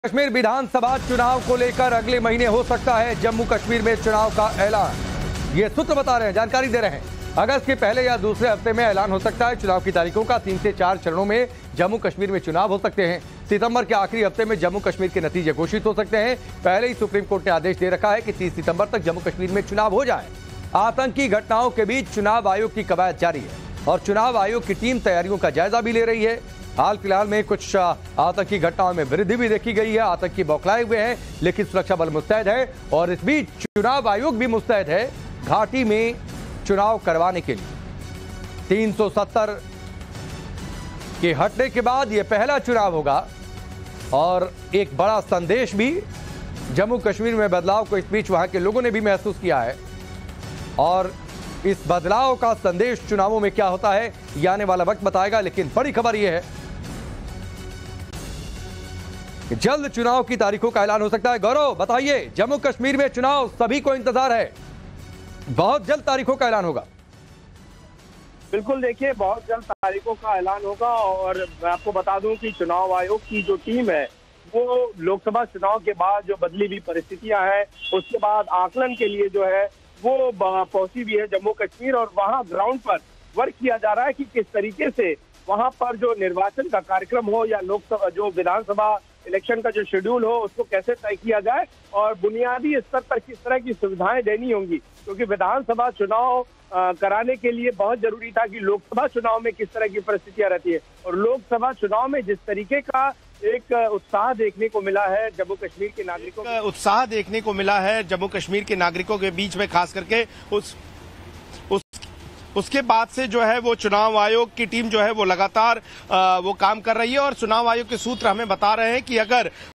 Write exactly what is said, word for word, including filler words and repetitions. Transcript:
कश्मीर विधानसभा चुनाव को लेकर अगले महीने हो सकता है जम्मू कश्मीर में चुनाव का ऐलान। ये सूत्र बता रहे हैं, जानकारी दे रहे हैं। अगस्त के पहले या दूसरे हफ्ते में ऐलान हो सकता है चुनाव की तारीखों का। तीन से चार चरणों में जम्मू कश्मीर में चुनाव हो सकते हैं। सितंबर के आखिरी हफ्ते में जम्मू कश्मीर के नतीजे घोषित हो सकते हैं। पहले ही सुप्रीम कोर्ट ने आदेश दे रखा है कि तीस सितंबर तक जम्मू कश्मीर में चुनाव हो जाए। आतंकी घटनाओं के बीच चुनाव आयोग की कवायद जारी है और चुनाव आयोग की टीम तैयारियों का जायजा भी ले रही है। हाल फिलहाल में कुछ आतंकी घटनाओं में वृद्धि भी देखी गई है। आतंकी बौखलाए हुए हैं, लेकिन सुरक्षा बल मुस्तैद है और इस बीच चुनाव आयोग भी मुस्तैद है घाटी में चुनाव करवाने के लिए। तीन सौ सत्तर के हटने के बाद यह पहला चुनाव होगा और एक बड़ा संदेश भी जम्मू कश्मीर में बदलाव को इस बीच वहां के लोगों ने भी महसूस किया है और इस बदलाव का संदेश चुनावों में क्या होता है ये आने वाला वक्त बताएगा। लेकिन बड़ी खबर यह है कि जल्द चुनाव की तारीखों का ऐलान हो सकता है। गौरव बताइए, जम्मू कश्मीर में चुनाव सभी को इंतजार है, बहुत जल्द तारीखों का ऐलान होगा। बिल्कुल, देखिए बहुत जल्द तारीखों का ऐलान होगा और मैं आपको बता दूं कि चुनाव आयोग की जो टीम है वो लोकसभा चुनाव के बाद जो बदली हुई परिस्थितियां हैं उसके बाद आकलन के लिए जो है वो पहुंची भी है जम्मू कश्मीर और वहां ग्राउंड पर वर्क किया जा रहा है कि किस तरीके से वहां पर जो निर्वाचन का कार्यक्रम हो या लोकसभा जो विधानसभा इलेक्शन का जो शेड्यूल हो उसको कैसे तय किया जाए और बुनियादी स्तर पर किस तरह की सुविधाएं देनी होंगी, क्योंकि विधानसभा चुनाव कराने के लिए बहुत जरूरी था कि लोकसभा चुनाव में किस तरह की परिस्थितियां रहती है और लोकसभा चुनाव में जिस तरीके का एक उत्साह देखने को मिला है जम्मू कश्मीर के नागरिकों को उत्साह देखने को मिला है जम्मू कश्मीर के नागरिकों के बीच में, खास करके उस उस उसके बाद से जो है वो चुनाव आयोग की टीम जो है वो लगातार आ, वो काम कर रही है और चुनाव आयोग के सूत्र हमें बता रहे हैं कि अगर